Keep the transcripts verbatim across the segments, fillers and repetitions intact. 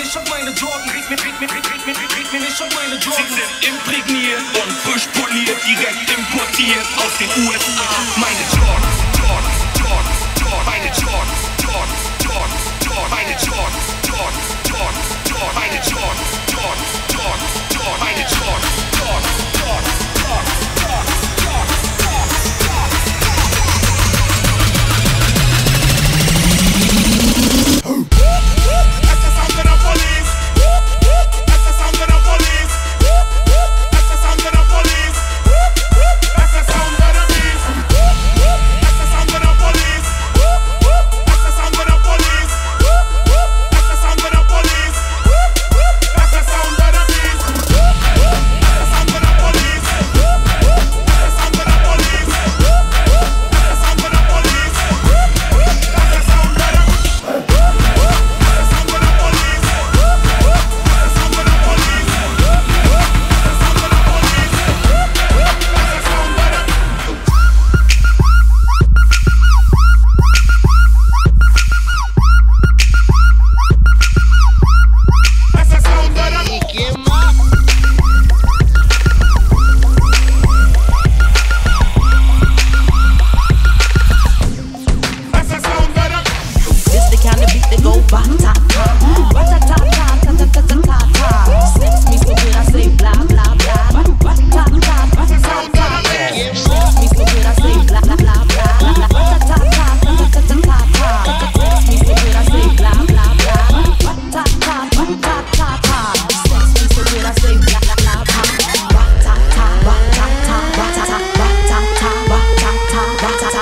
ich hab meine Jordan, red mir, red mir, red mir, red mir, red mir nicht auf meine Jordan. Sie sind imprägniert und frisch poliert, direkt importiert aus den U S A. Meine Jordans, Jordans, Jordans, Jordans, meine Jordans, Jordans, Jordans, Jordans, meine Jordans, Jordans, Jordans, Jordans, meine Jordans, Jordans, Jordans, Jordans, meine Jordans, Jordans, Jordans, Jordans, Jordans, Jordans.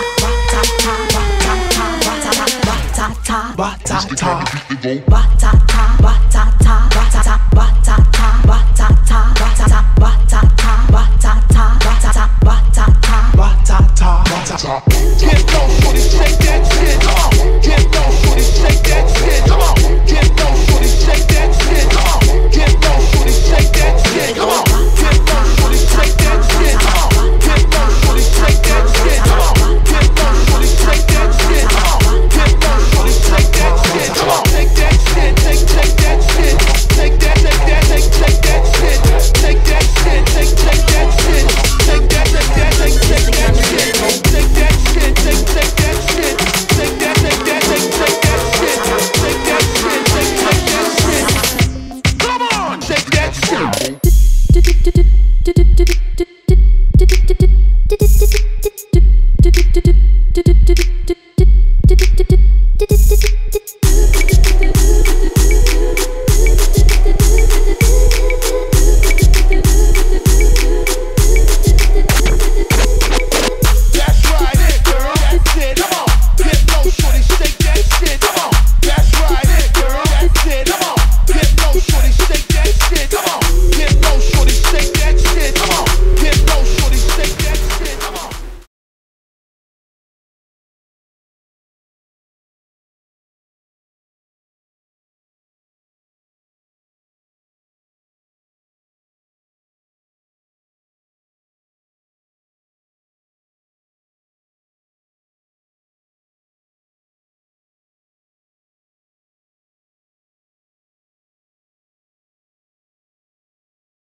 Ba-ta-ta, ba-ta-ta, ba-ta-ta.